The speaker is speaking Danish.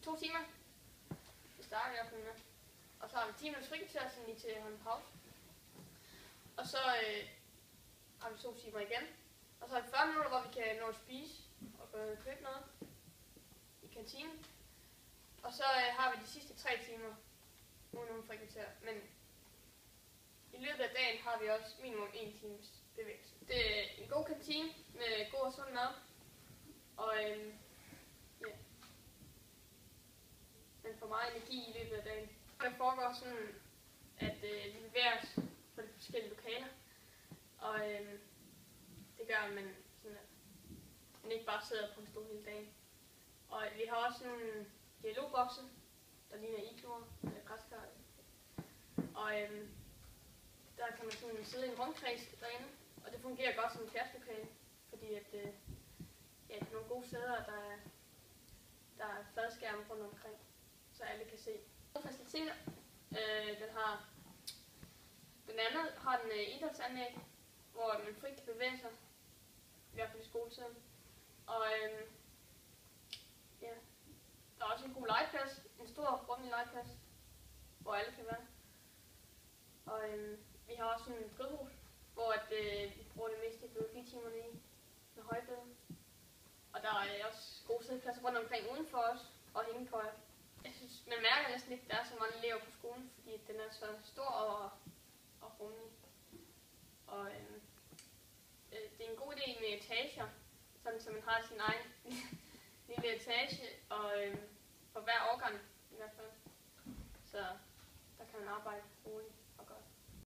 2 timer. Det starter jeg med. Og så har vi 10 minutters frikvarter, sådan lige til at holde en pause. Og så har vi 2 timer igen. Og så har vi 40 minutter, hvor vi kan nå at spise og købe noget i kantinen. Og så har vi de sidste 3 timer uden frikvarter. Men i løbet af dagen har vi også minimum 1 times bevægelse. Det er en god kantine med god og sund mad. Og ja. Men for meget energi i løbet af dagen. Det foregår sådan, at vi bevæger os på de forskellige lokaler. Og det gør, at man, sådan, at man ikke bare sidder på en stol hele dagen. Og vi har også nogle dialogbokse, der ligner igloer eller græskar. Og der kan man sådan sidde i en rundkreds derinde, og det fungerer godt som et klasselokale, fordi at, ja, det er nogle gode steder, der er fladskærme rundt omkring, så alle kan se. Faciliteter, blandt andet har den idrætsanlæg, hvor man frit kan bevæge sig, i hvert fald i skoletiden. Og ja, der er også en god legeplads, en stor rummelig legeplads, hvor alle kan være. Og vi har også en drivhus, hvor vi bruger det meste af biologitimerne i, med højbede. Og der er også gode siddepladser rundt omkring udenfor os, og hængekøjer. Jeg synes, man mærker næsten ikke, at der er så mange elever på skolen, fordi den er så stor og rummelig. Og det er en god idé med etager, sådan så man har sin egen lille etage, og for hver årgang i hvert fald. Så der kan man arbejde roligt og godt.